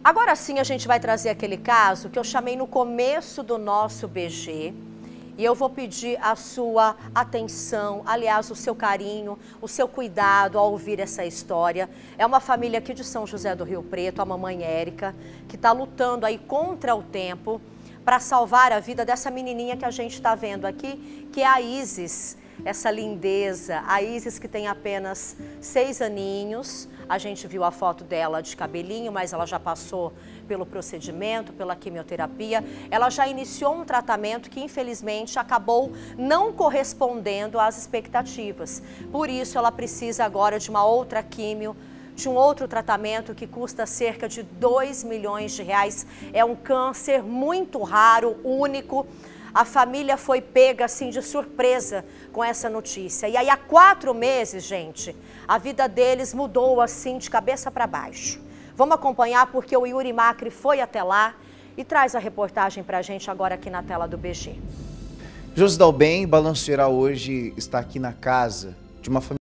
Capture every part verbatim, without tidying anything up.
Agora sim a gente vai trazer aquele caso que eu chamei no começo do nosso B G. E eu vou pedir a sua atenção, aliás, o seu carinho, o seu cuidado ao ouvir essa história. É uma família aqui de São José do Rio Preto, a mamãe Érica, que está lutando aí contra o tempo para salvar a vida dessa menininha que a gente está vendo aqui, que é a Isis. Essa lindeza, a Isis que tem apenas seis aninhos. A gente viu a foto dela de cabelinho, mas ela já passou pelo procedimento, pela quimioterapia. Ela já iniciou um tratamento que infelizmente acabou não correspondendo às expectativas. Por isso ela precisa agora de uma outra quimio, de um outro tratamento que custa cerca de dois milhões de reais. É um câncer muito raro, único. A família foi pega assim de surpresa com essa notícia. E aí há quatro meses, gente, a vida deles mudou assim de cabeça para baixo. Vamos acompanhar porque o Yuri Macri foi até lá e traz a reportagem para a gente agora aqui na tela do B G. Josi Dalben, Balanço Geral hoje está aqui na casa de uma família.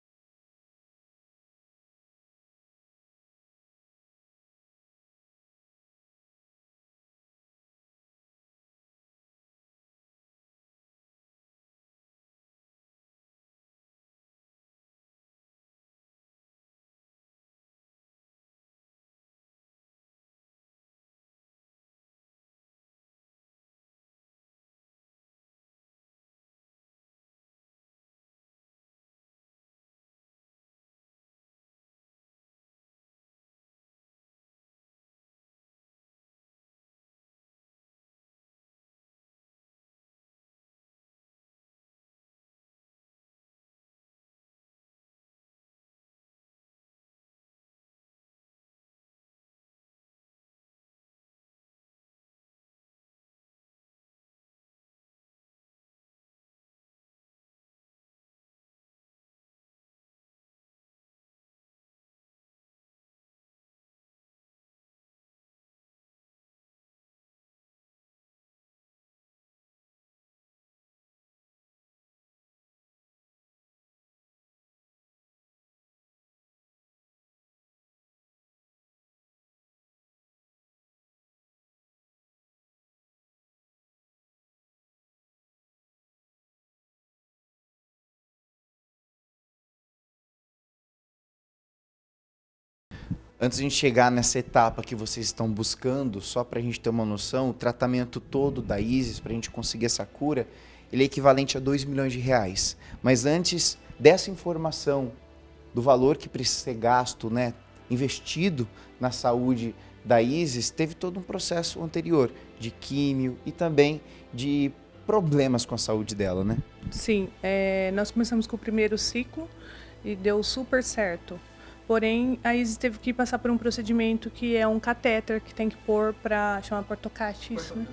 Antes de a gente chegar nessa etapa que vocês estão buscando, só para a gente ter uma noção, o tratamento todo da Isis, para a gente conseguir essa cura, ele é equivalente a dois milhões de reais. Mas antes dessa informação, do valor que precisa ser gasto, né, investido na saúde da Isis, teve todo um processo anterior de químio e também de problemas com a saúde dela, né? Sim, é, nós começamos com o primeiro ciclo e deu super certo. Porém, a Isis teve que passar por um procedimento que é um catéter que tem que pôr para chamar portocate, isso, né?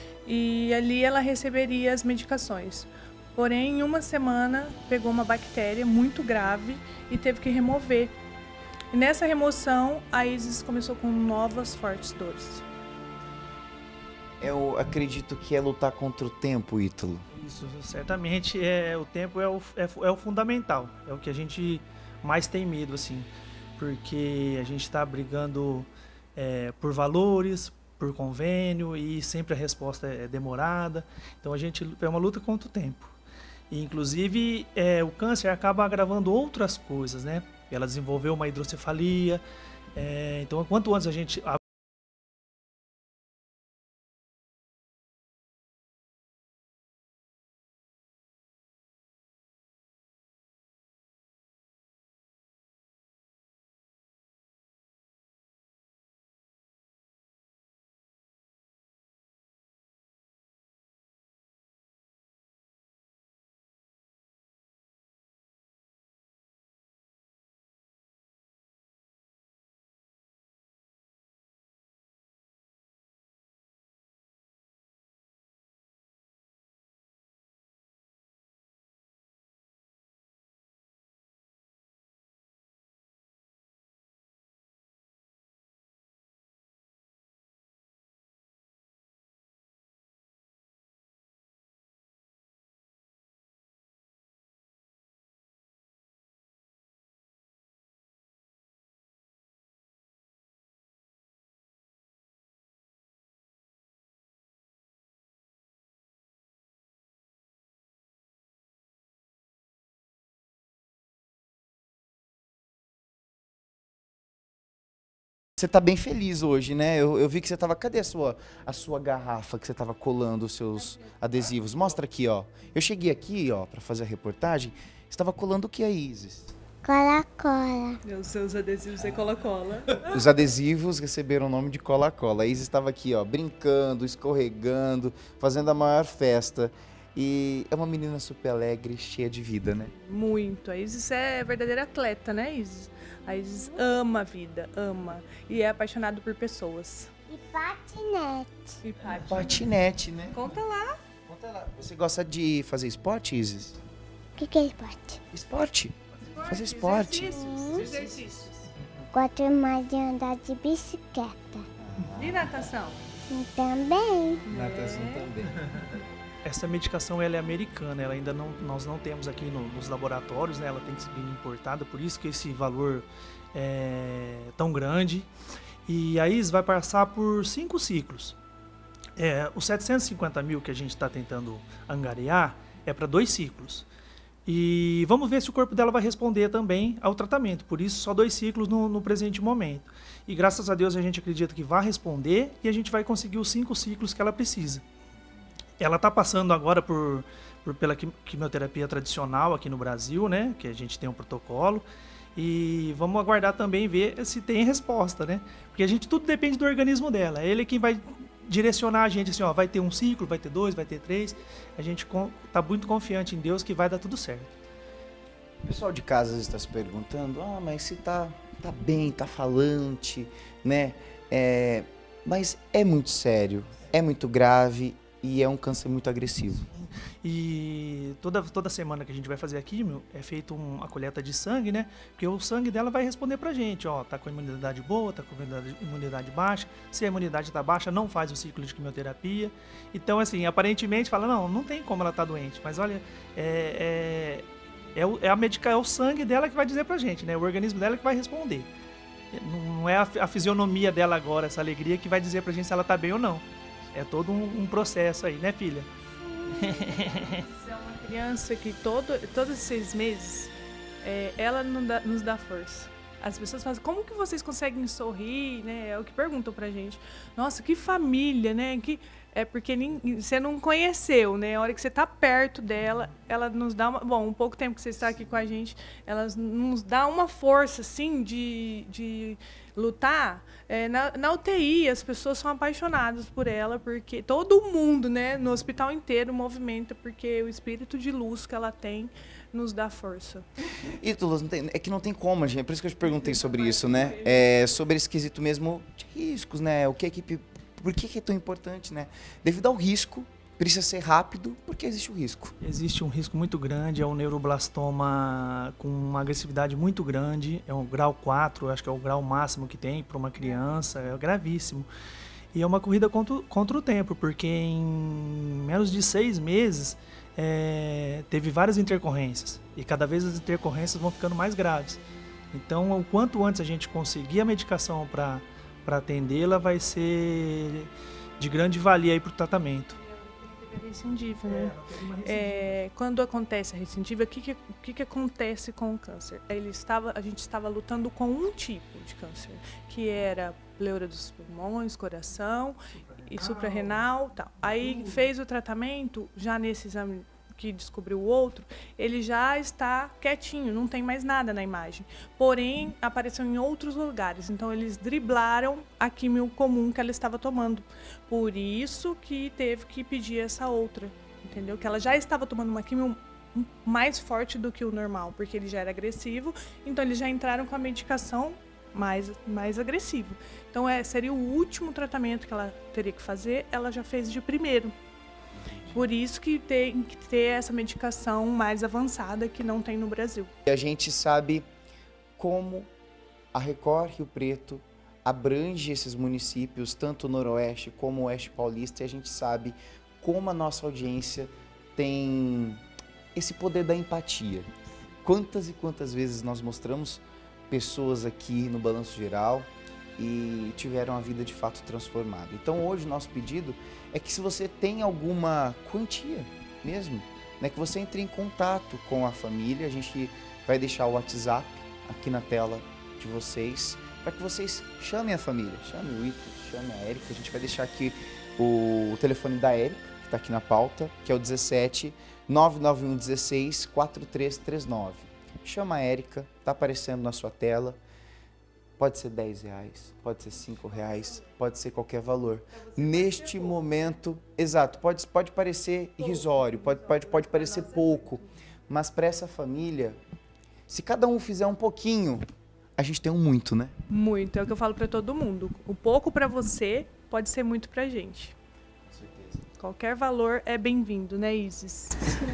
E ali ela receberia as medicações. Porém, em uma semana pegou uma bactéria muito grave e teve que remover. E nessa remoção, a Isis começou com novas fortes dores. Eu acredito que é lutar contra o tempo, Ítalo. Isso, certamente é, o tempo é o, é, é o fundamental, é o que a gente mais tem medo, assim, porque a gente está brigando é, por valores, por convênio e sempre a resposta é demorada, então a gente é uma luta contra o tempo. E, inclusive, é, o câncer acaba agravando outras coisas, né? Ela desenvolveu uma hidrocefalia, é, então quanto antes a gente Você tá bem feliz hoje, né? Eu, eu vi que você tava... Cadê a sua, a sua garrafa que você tava colando os seus adesivos? Mostra aqui, ó. Eu cheguei aqui, ó, pra fazer a reportagem. Você tava colando o que aí, Isis? Cola-cola. Os seus adesivos é cola-cola. Os adesivos receberam o nome de cola-cola. A Isis estava aqui, ó, brincando, escorregando, fazendo a maior festa. E é uma menina super alegre, cheia de vida, né? Muito. A Isis é verdadeira atleta, né, Isis? A Isis ama a vida, ama. E é apaixonado por pessoas. E patinete. E Paty? Patinete, né? Conta lá. Conta lá. Você gosta de fazer esporte, Isis? O que, que é esporte? Esporte? Fazer esporte. Exercícios. Exercícios. Gosto mais de andar de bicicleta. E natação? E também. Natação também. Essa medicação ela é americana, ela ainda não, nós não temos aqui no, nos laboratórios, né? Ela tem que ser importada, por isso que esse valor é tão grande. E a Isis vai passar por cinco ciclos. É, os setecentos e cinquenta mil que a gente está tentando angariar é para dois ciclos. E vamos ver se o corpo dela vai responder também ao tratamento. Por isso, só dois ciclos no, no presente momento. E graças a Deus a gente acredita que vai responder e a gente vai conseguir os cinco ciclos que ela precisa. Ela está passando agora por, por pela quimioterapia tradicional aqui no Brasil, né? Que a gente tem um protocolo. E vamos aguardar também ver se tem resposta, né? Porque a gente tudo depende do organismo dela. É ele quem vai direcionar a gente assim, ó, vai ter um ciclo, vai ter dois, vai ter três. A gente está muito confiante em Deus que vai dar tudo certo. O pessoal de casa está se perguntando, ah, mas se tá, tá bem, tá falante, né? É, mas é muito sério, é muito grave e é um câncer muito agressivo. E toda, toda semana que a gente vai fazer a quimio, é feita um, a coleta de sangue, né? Porque o sangue dela vai responder pra gente, ó, tá com a imunidade boa, tá com a imunidade, imunidade baixa. Se a imunidade tá baixa, não faz o ciclo de quimioterapia. Então, assim, aparentemente fala, não, não tem como ela tá doente. Mas olha, é, é, é, o, é a medica, é o sangue dela que vai dizer pra gente, né? O organismo dela que vai responder. Não é a, a fisionomia dela agora, essa alegria, que vai dizer pra gente se ela tá bem ou não. É todo um, um processo aí, né, filha? É uma criança que todo, todos os seis meses, é, ela não dá, nos dá força. As pessoas falam, como que vocês conseguem sorrir, né? É o que perguntam pra gente. Nossa, que família, né? Que, é porque nem, você não conheceu, né? A hora que você tá perto dela, ela nos dá uma... Bom, um pouco tempo que você está aqui com a gente, ela nos dá uma força, assim, de... de lutar. É, na, na U T I, as pessoas são apaixonadas por ela, porque todo mundo, né, no hospital inteiro movimenta, porque o espírito de luz que ela tem nos dá força. E, Tulus, não tem, é que não tem como, gente. É por isso que eu te perguntei sobre isso, né? É, sobre esse quesito mesmo de riscos, né? O que a equipe... Por que, que é tão importante, né? Devido ao risco, precisa ser rápido, porque existe o risco. Existe um risco muito grande, é um neuroblastoma com uma agressividade muito grande, é um grau quatro, acho que é o grau máximo que tem para uma criança, é gravíssimo. E é uma corrida contra, contra o tempo, porque em menos de seis meses é, teve várias intercorrências, e cada vez as intercorrências vão ficando mais graves. Então, o quanto antes a gente conseguir a medicação para para atendê-la, vai ser de grande valia para o tratamento. Recidiva, né? É, quando acontece a recidiva, o que, que, o que, que acontece com o câncer? Ele estava, a gente estava lutando com um tipo de câncer, que era pleura dos pulmões, coração e suprarrenal, tal. Aí fez o tratamento, já nesse exame que descobriu o outro, ele já está quietinho, não tem mais nada na imagem. Porém, apareceu em outros lugares, então eles driblaram a quimio comum que ela estava tomando. Por isso que teve que pedir essa outra, entendeu? Que ela já estava tomando uma quimio mais forte do que o normal, porque ele já era agressivo, então eles já entraram com a medicação mais, mais agressiva. Então, é, seria o último tratamento que ela teria que fazer, ela já fez de primeiro. Por isso que tem que ter essa medicação mais avançada que não tem no Brasil. E a gente sabe como a Record Rio Preto abrange esses municípios, tanto o Noroeste como o Oeste Paulista, e a gente sabe como a nossa audiência tem esse poder da empatia. Quantas e quantas vezes nós mostramos pessoas aqui no Balanço Geral e tiveram a vida de fato transformada. Então hoje o nosso pedido é que se você tem alguma quantia mesmo, né, que você entre em contato com a família, a gente vai deixar o WhatsApp aqui na tela de vocês para que vocês chamem a família, chamem o Ítalo, chamem a Érica. A gente vai deixar aqui o, o telefone da Érica, que está aqui na pauta, que é o dezessete, nove nove um dezesseis, quatro três três nove. Chama a Érica, está aparecendo na sua tela. Pode ser dez reais, pode ser cinco reais, pode ser qualquer valor. Neste momento, exato, pode, pode parecer irrisório, pode, pode, pode parecer pouco, mas para essa família, se cada um fizer um pouquinho, a gente tem um muito, né? Muito, é o que eu falo para todo mundo. O pouco para você pode ser muito pra gente. Com certeza. Qualquer valor é bem-vindo, né, Isis?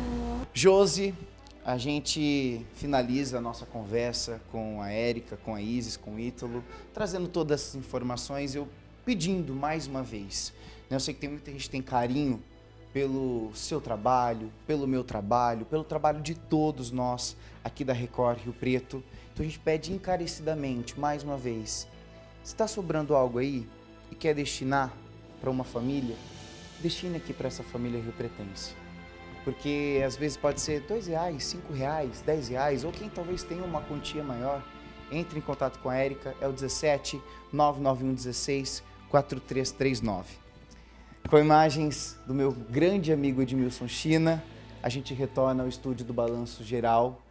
Josi, a gente finaliza a nossa conversa com a Érica, com a Isis, com o Ítalo, trazendo todas essas informações, eu pedindo mais uma vez. Eu sei que tem muita gente que tem carinho pelo seu trabalho, pelo meu trabalho, pelo trabalho de todos nós aqui da Record Rio Preto. Então a gente pede encarecidamente, mais uma vez, se está sobrando algo aí e quer destinar para uma família, destine aqui para essa família riopretense. Porque às vezes pode ser dois reais, cinco reais, dez reais, ou quem talvez tenha uma quantia maior, entre em contato com a Érica, é o dezessete, nove nove um dezesseis, quatro três três nove. Com imagens do meu grande amigo Edmilson China, a gente retorna ao estúdio do Balanço Geral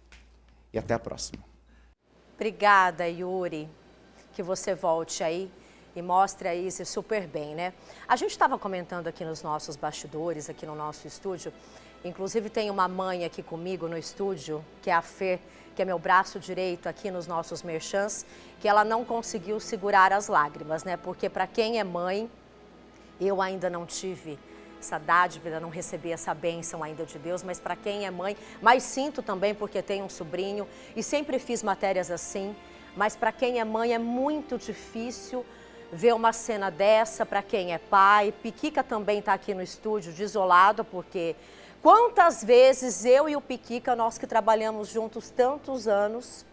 e até a próxima. Obrigada, Yuri, que você volte aí e mostre a Isis super bem, né? A gente estava comentando aqui nos nossos bastidores, aqui no nosso estúdio, inclusive tem uma mãe aqui comigo no estúdio, que é a Fer, que é meu braço direito aqui nos nossos merchans, que ela não conseguiu segurar as lágrimas, né? Porque para quem é mãe, eu ainda não tive essa dádiva, não recebi essa bênção ainda de Deus, mas para quem é mãe, mas sinto também porque tenho um sobrinho e sempre fiz matérias assim, mas para quem é mãe é muito difícil ver uma cena dessa. Para quem é pai. Piquica também está aqui no estúdio, desolado, porque quantas vezes eu e o Piquica, nós que trabalhamos juntos tantos anos,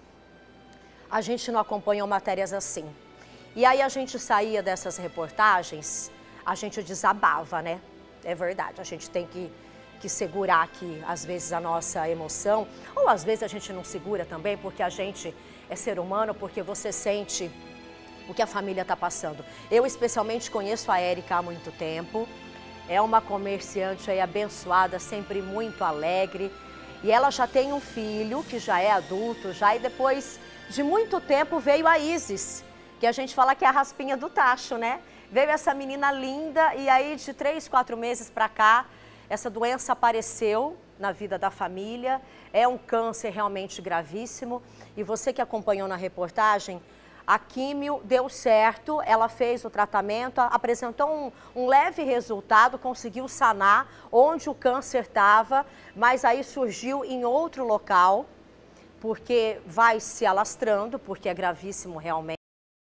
a gente não acompanhou matérias assim. E aí a gente saía dessas reportagens, a gente desabava, né? É verdade, a gente tem que, que segurar aqui, às vezes, a nossa emoção, ou às vezes a gente não segura também, porque a gente é ser humano, porque você sente o que a família está passando. Eu especialmente conheço a Érica há muito tempo, é uma comerciante aí abençoada, sempre muito alegre, e ela já tem um filho que já é adulto, já, e depois de muito tempo veio a Isis, que a gente fala que é a raspinha do tacho, né? Veio essa menina linda e aí de três, quatro meses para cá, essa doença apareceu na vida da família, é um câncer realmente gravíssimo, e você que acompanhou na reportagem, a químio deu certo, ela fez o tratamento, apresentou um, um leve resultado, conseguiu sanar onde o câncer estava, mas aí surgiu em outro local, porque vai se alastrando, porque é gravíssimo realmente.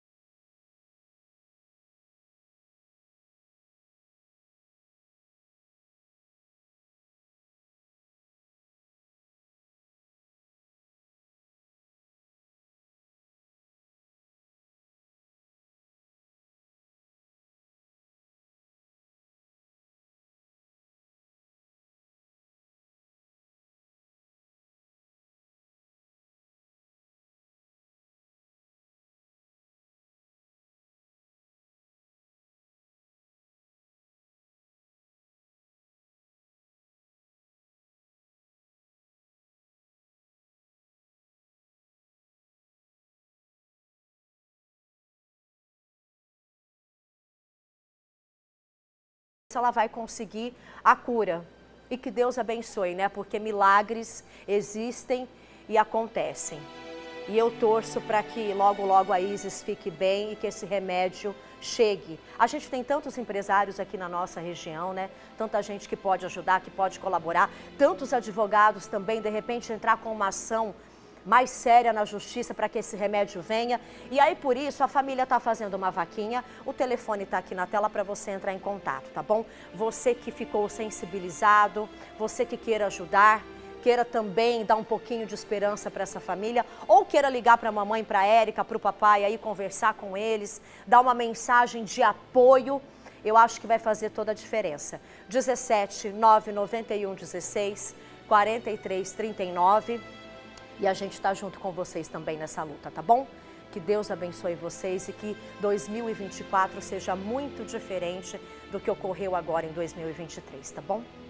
Ela vai conseguir a cura. E que Deus abençoe, né? Porque milagres existem e acontecem. E eu torço para que logo, logo a Isis fique bem e que esse remédio chegue. A gente tem tantos empresários aqui na nossa região, né? Tanta gente que pode ajudar, que pode colaborar. Tantos advogados também, de repente, entrar com uma ação mais séria na justiça para que esse remédio venha. E aí, por isso, a família está fazendo uma vaquinha. O telefone está aqui na tela para você entrar em contato, tá bom? Você que ficou sensibilizado, você que queira ajudar, queira também dar um pouquinho de esperança para essa família, ou queira ligar para a mamãe, para a Érica, para o papai, aí conversar com eles, dar uma mensagem de apoio, eu acho que vai fazer toda a diferença. dezessete, nove nove um, dezesseis, quarenta e três, trinta e nove. E a gente está junto com vocês também nessa luta, tá bom? Que Deus abençoe vocês e que dois mil e vinte e quatro seja muito diferente do que ocorreu agora em dois mil e vinte e três, tá bom?